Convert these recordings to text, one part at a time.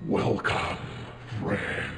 Welcome, friend.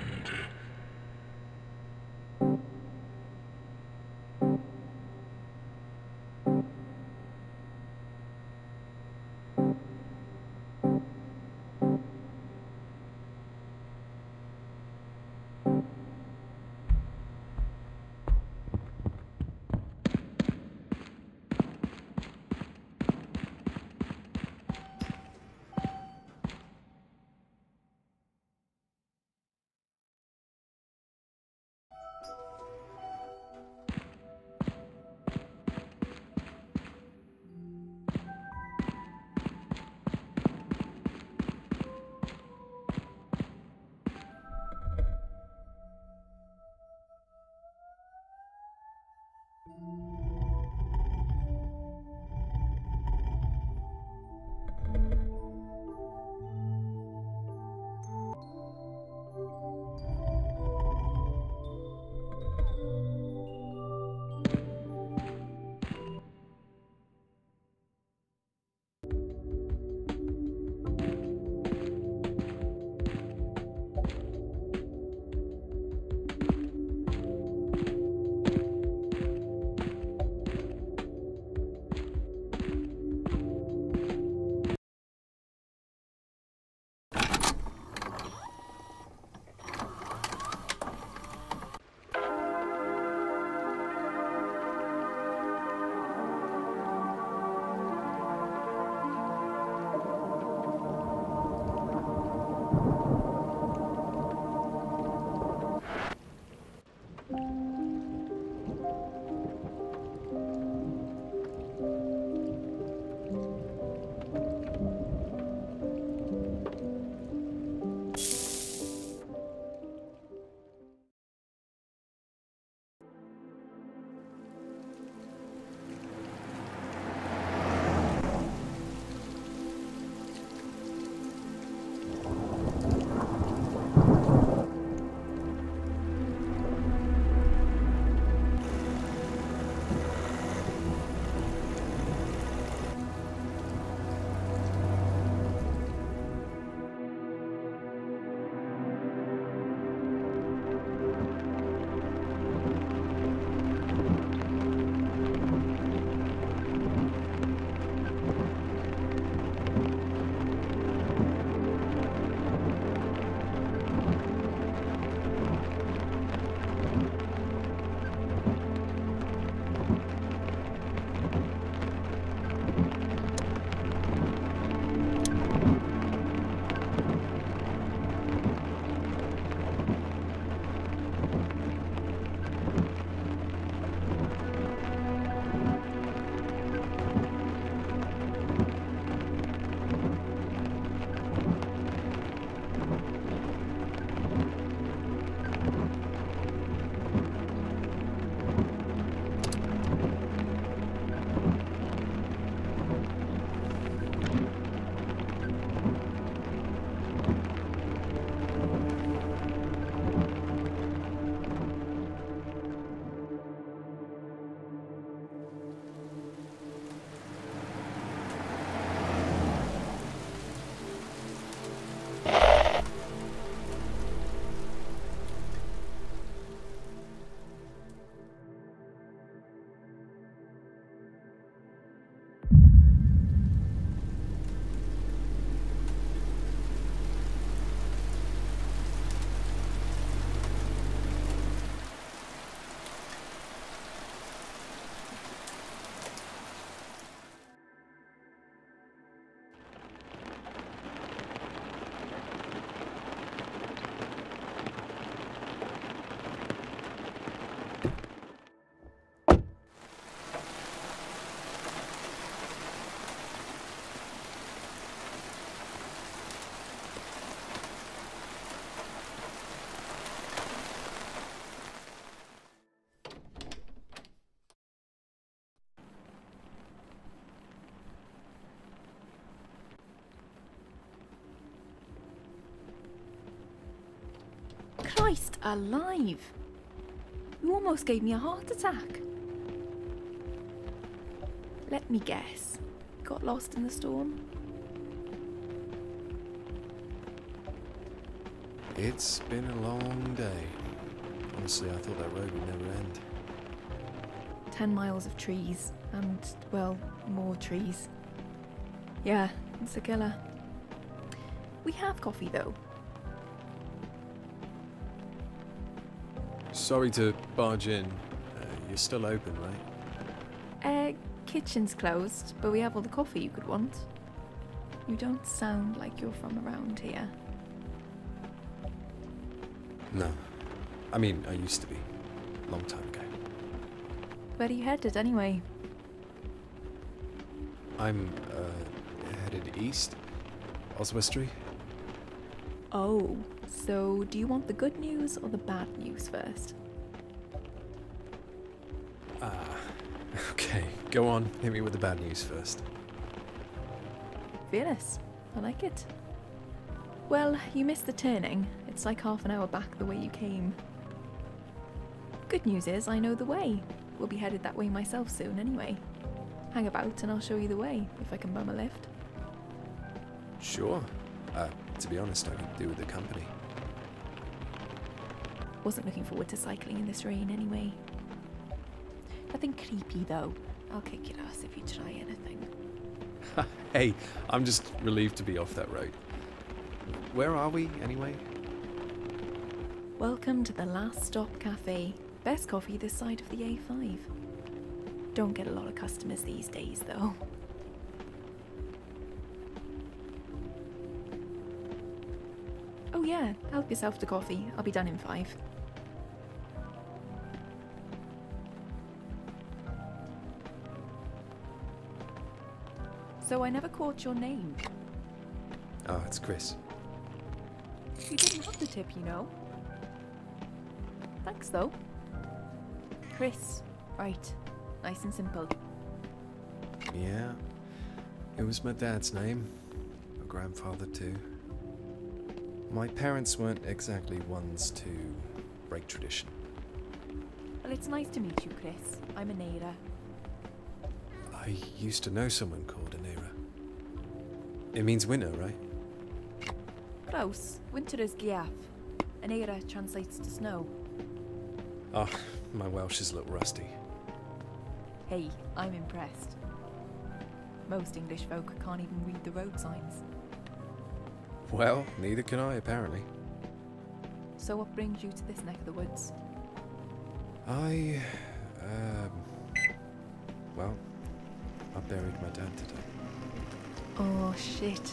Christ alive! You almost gave me a heart attack. Let me guess. Got lost in the storm? It's been a long day. Honestly, I thought that road would never end. 10 miles of trees, and, well, more trees. Yeah, it's a killer. We have coffee, though. Sorry to barge in. You're still open, right? Kitchen's closed, but we have all the coffee you could want. You don't sound like you're from around here. No. I mean, I used to be. Long time ago. Where are you headed, anyway? I'm, headed east. Oswestry. Oh, so do you want the good news or the bad news first? Okay, go on. Hit me with the bad news first. Fearless. I like it. Well, you missed the turning. It's like half an hour back the way you came. Good news is I know the way. We'll be headed that way myself soon anyway. Hang about and I'll show you the way, if I can bum a lift. Sure. To be honest, I could do with the company. Wasn't looking forward to cycling in this rain anyway. Nothing creepy though. I'll kick your ass if you try anything. Hey, I'm just relieved to be off that road. Where are we, anyway? Welcome to the Last Stop Cafe. Best coffee this side of the A5. Don't get a lot of customers these days though. Oh yeah, help yourself to coffee. I'll be done in 5. So I never caught your name. Oh, it's Chris. You didn't have the tip, you know. Thanks though. Chris. Right. Nice and simple. Yeah. It was my dad's name. My grandfather too. My parents weren't exactly ones to break tradition. Well, it's nice to meet you, Chris. I'm Anera. I used to know someone called Anera. It means winter, right? Close. Winter is Giaf. Anera translates to snow. Oh, my Welsh is a little rusty. Hey, I'm impressed. Most English folk can't even read the road signs. Well, neither can I, apparently. So what brings you to this neck of the woods? Well, I buried my dad today. Oh, shit.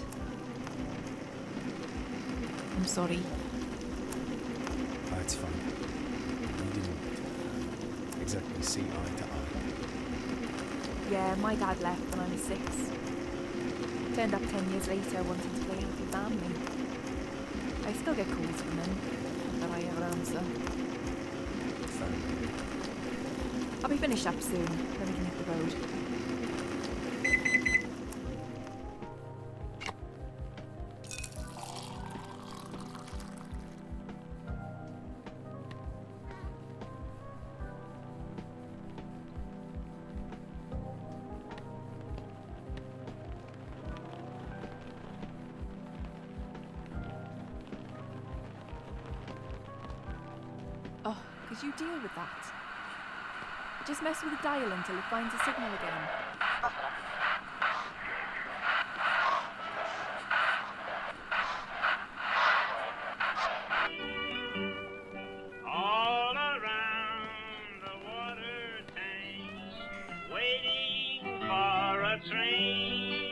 I'm sorry. Oh, it's fine. We didn't exactly see eye to eye. Yeah, my dad left when I was 6. Turned up 10 years later wanting to play happy family. I still get calls from him, but I ever answer. Family. I'll be finished up soon, then we can hit the road. Oh, could you deal with that? Just mess with the dial until it finds a signal again. All around the water tanks, waiting for a train.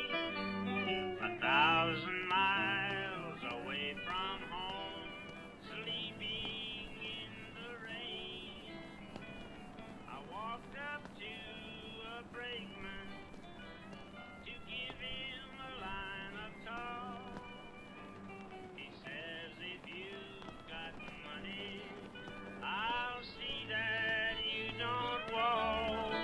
1,000 miles away from home, sleeping in the rain. I walked up to a brakeman to give him a line of talk. He says if you've got money, I'll see that you don't walk.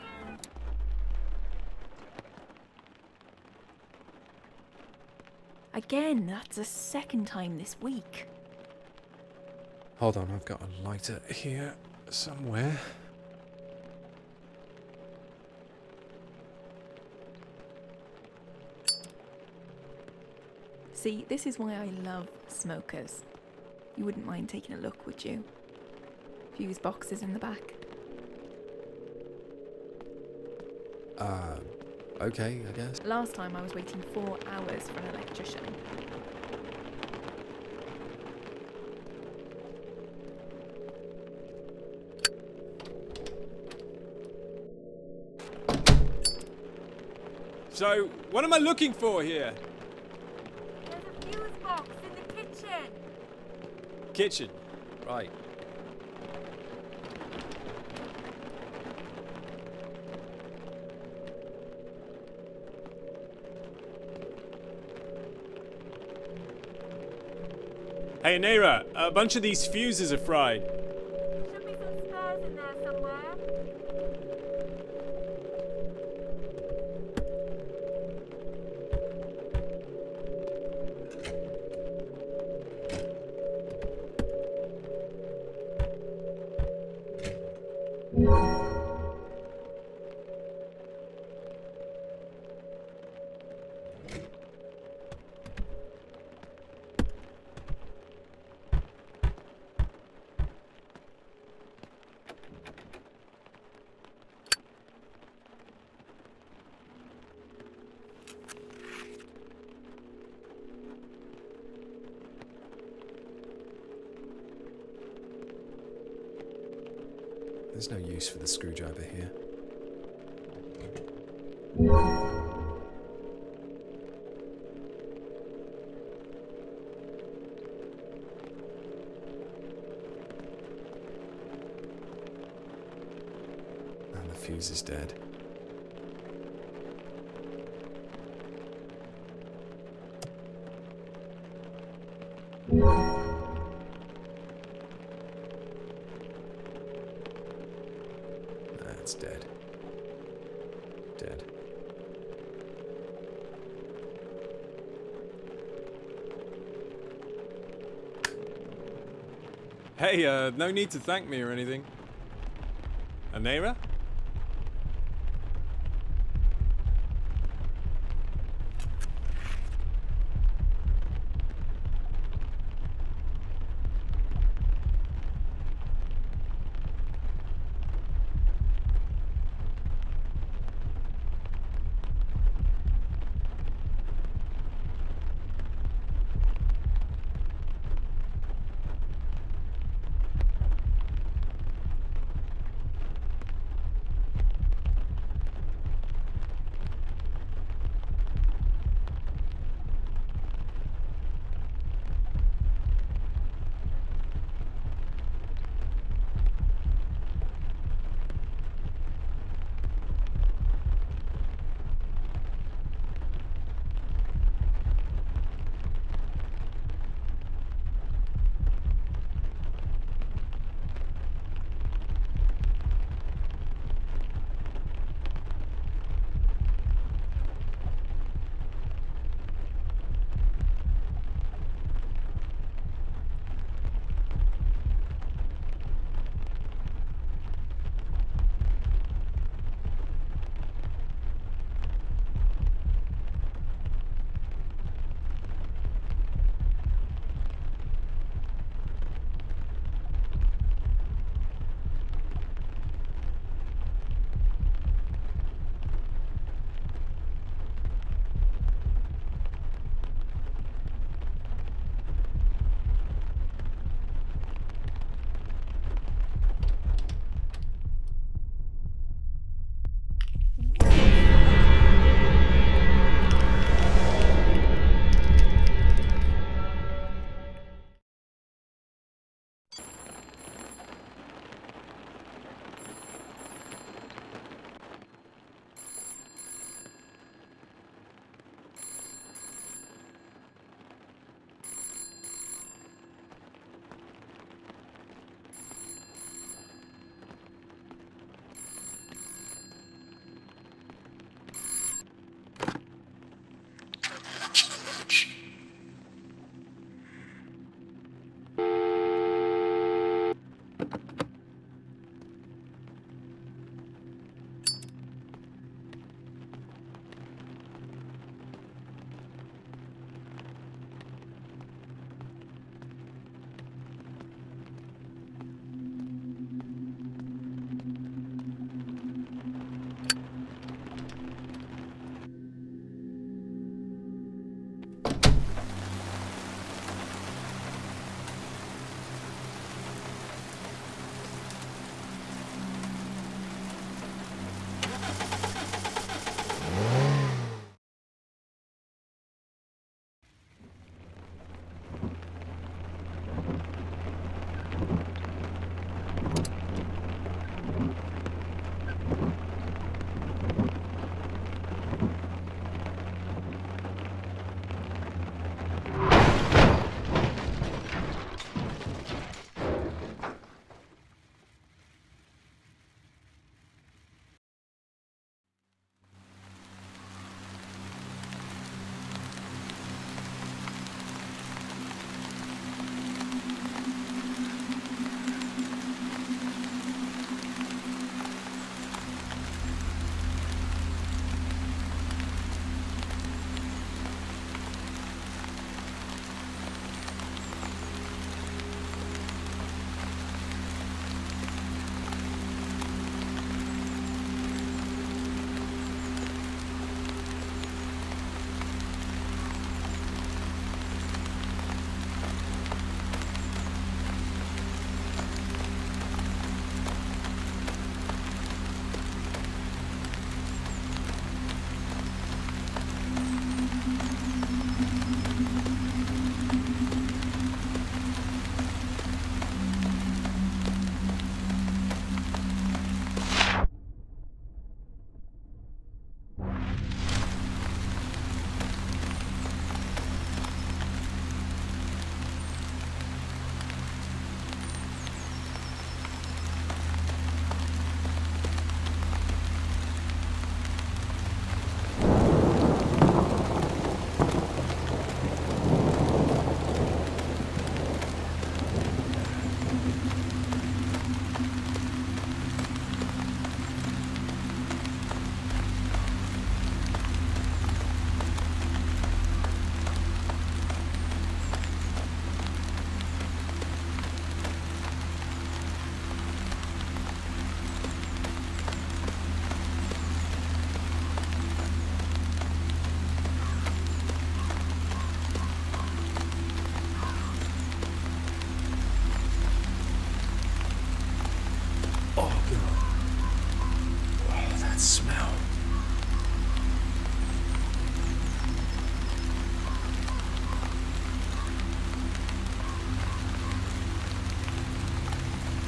Again, that's the second time this week. Hold on, I've got a lighter here somewhere. See, this is why I love smokers. You wouldn't mind taking a look, would you? Fuse boxes in the back. Okay, I guess. Last time I was waiting 4 hours for an electrician. So, what am I looking for here? There's a fuse box in the kitchen. Kitchen. Right. Hey, Naira, a bunch of these fuses are fried. Should be some spares in there somewhere. There's no use for the screwdriver here. And the fuse is dead. That's dead. Dead. Hey, no need to thank me or anything. Naira?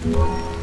Bye.